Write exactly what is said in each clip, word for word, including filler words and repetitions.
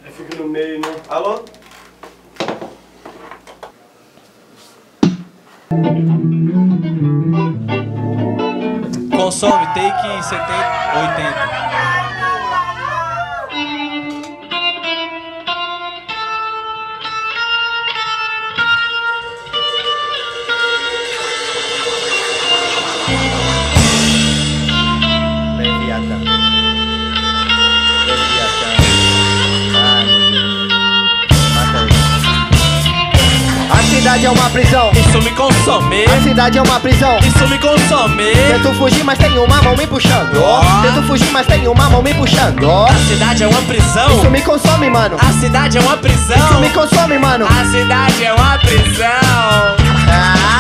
Aí fica no meio, né? Alô? Consome, take setenta, oitenta. Leviatã. Leviatã. Ai, meu Deus. Mata ele. A cidade é uma prisão. Isso me consome. A cidade é uma prisão. Isso me consome. Tento fugir, mas tem uma mão me puxando. Oh. Tento fugir, mas tem uma mão me puxando. A cidade é uma prisão. Isso me consome, mano. A cidade é uma prisão. Isso me consome, mano. A cidade é uma prisão. Ah.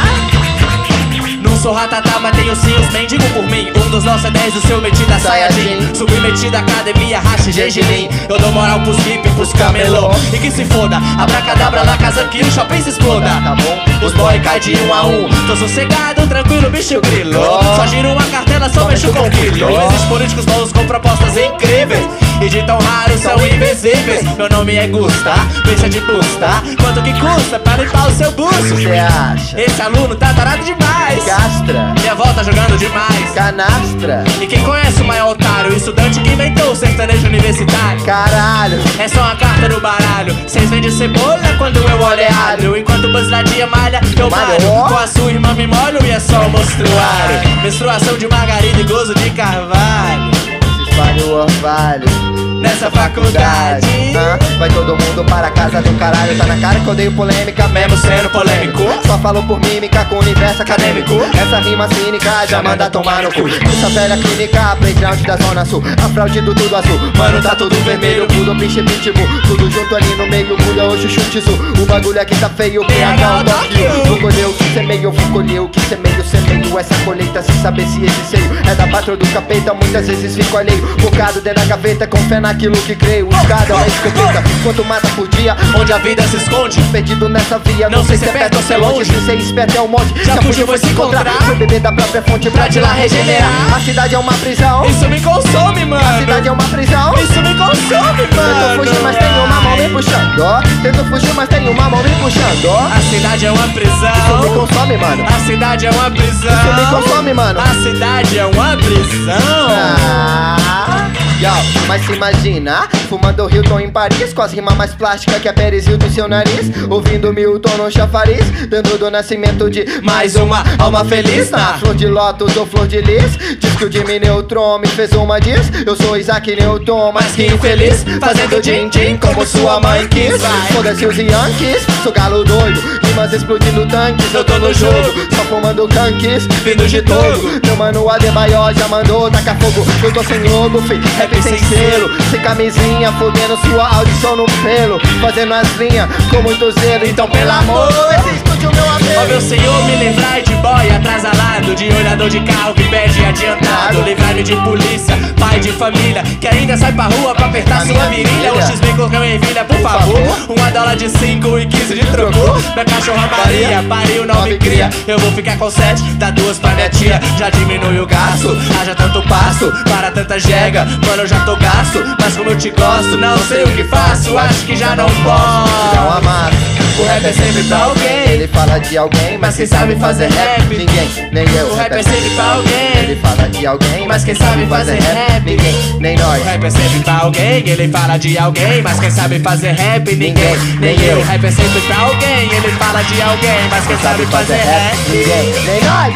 Não sou ratatá, mas tenho sim os mendigos por mim. Um dos nossos é dez, o seu metida Sayajin. Submetida academia, racha gengilim. Eu dou moral pros hip, pros camelô. E que se foda, abracadabra na casa que o shopping se exploda. Tá bom? Os boy cai de um a um. Tô sossegado, tranquilo, bicho grilo. Só giro uma cartela, só mexo com quilo. Esses políticos bons com propostas incríveis e de tão raros são invisíveis. Meu nome é Gusta, pensa de busta. Quanto que custa pra limpar o seu buço? Cê acha? Esse aluno tá tarado demais. Castra. Minha avó tá jogando demais. Canastra. E quem conhece o maior otário? O estudante que inventou o sertanejo universitário. Caralho. É só uma carta no baralho. Cês vendem cebola quando eu olho é alho. Enquanto o Buzladinha malha, eu malho. Com a sua irmã me molho e é só o monstruário. Menstruação de margarida e gozo de carvalho. Se espalha o orvalho nessa faculdade. ah, Vai todo mundo para a casa do caralho. Tá na cara que eu odeio polêmica, mesmo sendo polêmico. Só falo por mímica com o universo acadêmico. Essa rima cínica já manda tomar no cu. Essa velha clínica, playground da zona sul. A fraude do tudo azul, mano tá tudo vermelho. Tudo pinche pitbull, tudo junto ali no meio. Muda hoje o chutizu, o bagulho aqui tá feio. P H o Tóquio, vou colher o que semeio. Vou colher o que semeio, semeio essa colheita sem saber se esse seio é da patroa do capeta. Muitas vezes fico alheio, focado dentro da gaveta, com fé naquilo que creio. Escada é uma escopeta, quanto mata por dia, onde a vida se esconde. Perdido nessa via, não, não sei se é perto ou se é longe. Se ser esperto é um monte, já fugiu foi se encontrar. Foi beber da própria fonte pra de lá regenerar. A cidade é uma prisão. Isso me consome, mano. A cidade é uma prisão. Isso me consome, mano. Tento fugir, mas tem uma mão me puxando. Tento fugir, mas tem uma mão me puxando. A cidade é uma prisão. Isso me consome, mano. A cidade é uma prisão. Isso me consome, mano. A cidade é uma prisão. Ah. Yo, mas se imagina, fumando Hilton em Paris, com as rimas mais plásticas que a Pérez Hilton em seu nariz, ouvindo Milton no chafariz, dando do nascimento de mais uma alma feliz. Na flor de lótus ou flor de lis, diz que o Jimmy Neutron me fez uma diz. Eu sou Isaac Newton, mas que infeliz, fazendo din-din como sua mãe quis. Foda-se os Yankees, sou galo doido, rimas explodindo tanques. Eu tô no jogo, só fumando canques, vindo de todo. Meu mano Adebayor já mandou tacar fogo. Eu tô sem logo, fi, rap sem selo, sem camisinha, fodendo sua audição no pelo, fazendo as linhas com muito zelo. Então pelo amor, escute o meu apelo. Ó meu senhor, me livrai de boy atrasalado, de olhador de carro que pede adiantado. Livrai-me de polícia, pai de família, que ainda sai pra rua pra apertar a sua virilha. Um X-B com ervilha, por favor. Uma dólar de cinco e quinze de troco. Minha cachorra Maria, pariu, nove cria. Eu vou ficar com sete, dá duas pra minha tia. Já diminui o gasto, haja tanto passo para tanta jega. Mano, eu já tô gasto, mas como eu te gosto, não sei o que faço, acho que já não posso. Dá uma massa. O rap é sempre pra alguém. Ele fala de alguém, mas quem sabe fazer rap? Ninguém, nem eu. O rap é sempre pra alguém. Ele fala de alguém, mas quem sabe fazer rap? Ninguém, nem nós. O rap é sempre pra alguém. Ele fala de alguém, mas quem sabe fazer rap? Ninguém, nem eu. O rap é sempre pra alguém. Ele fala de alguém, mas quem sabe fazer rap? Ninguém, nem nós.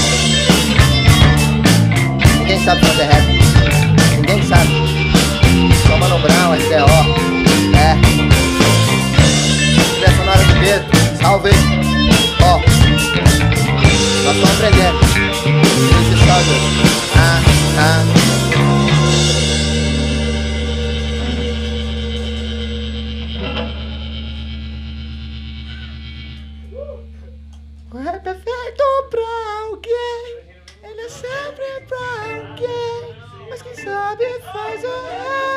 Ninguém sabe fazer rap. Ninguém sabe. Só Mano Brown, S D O. É. Trilha sonora de Pedro. Salve. Ó. Nós estamos aprendendo. Esse salve. Ah, ah. O rap é feito pra alguém. Ele é sempre pra alguém, mas quem sabe fazer